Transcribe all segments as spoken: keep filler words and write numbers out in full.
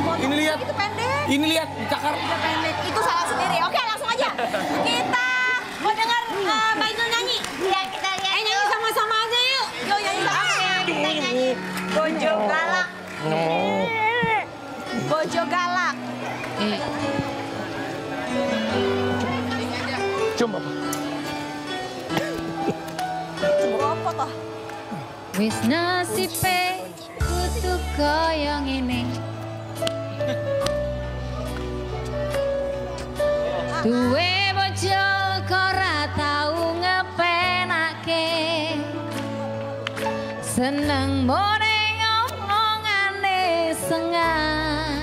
Ini lihat. Itu pendek. Ini lihat, cakar. Itu pendek. Itu salah sendiri. Oke, langsung aja. Kita mau dengar uh, Mbak Inul nyanyi. Ya, kita lihat. Eh, nyanyi sama-sama aja yuk. Yuk, nyanyi sama. Kita nyanyi. Bojo galak. Bojo galak. Cium apa? Coba apa toh? Wis nasibe kudu kaya ngene. Duwe bojo kok ora tau ngepenake. Seneng mone ngomongane sengan.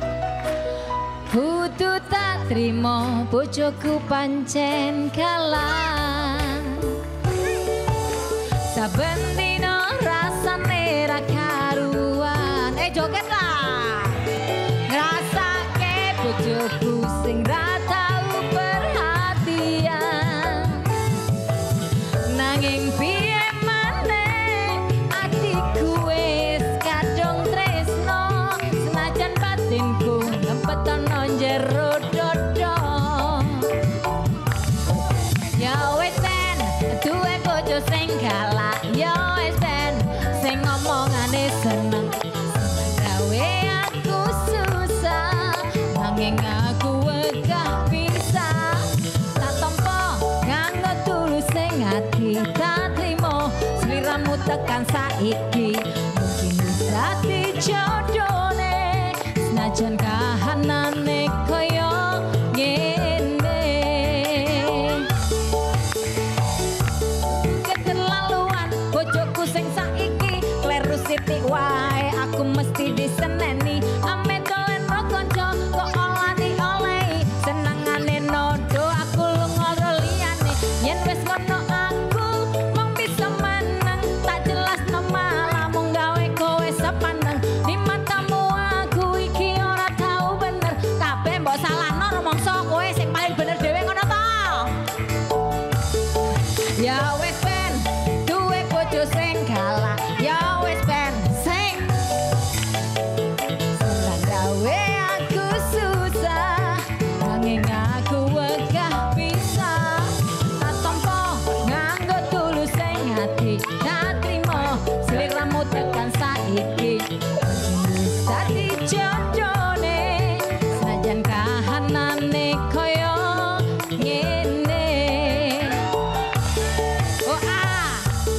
Kudu tak trimo bojoku pancen kalah. Saben dino rasane ra karuan. Eh joget lah. Ngrasake bojoku sing ra tau perhatian. Nanging piye maneh atiku wis kadung tresno. Senajan batinku ngempetono jero dodo. Ya wis ben duwe bojo sing galak. Ya wis ben sing ngomongane seneng. Seneng gawe aku susah. Nanging aku wegah pisah. Tak tampa nganggo tulus sing ati. Tak trimo sliramu tekan saiki. Mungkin bisa dijodone. Senajan kahanane koyo ngene. Keterlaluan bojoku sing saiki kleru sithik wae aku mesti diseneni. Ame dolen ro kanca kok olani-olehi senengane nodo aku lunga liyane. Yen wis ngono aku mung bisa meneng tak jelas malah mung gawe kowe sepaneng. Di matamu aku iki ora tau bener. Kabeh mbok salahno rumangsa kowe sing paling bener dhewe ngono ta? Ya wis ben duwe bojo sing galak. Ya wis ben sing seneng gawe aku susah. Nanging aku wegah pisah. Tak tampa nganggo tulus sing ati. Tak trimo sliramu tekan saiki. Bisa dijodone senajan kahanane koyo ngene. Oh ah.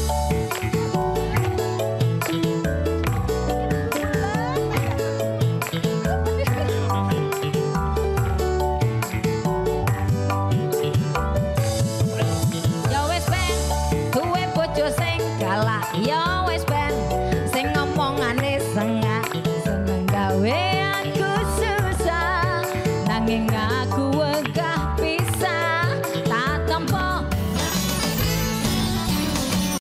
Ya wis ben duwe bojo sing galak. Ya wis ben sing ngomongane sengak. Seneng gawe aku susah. Nanging aku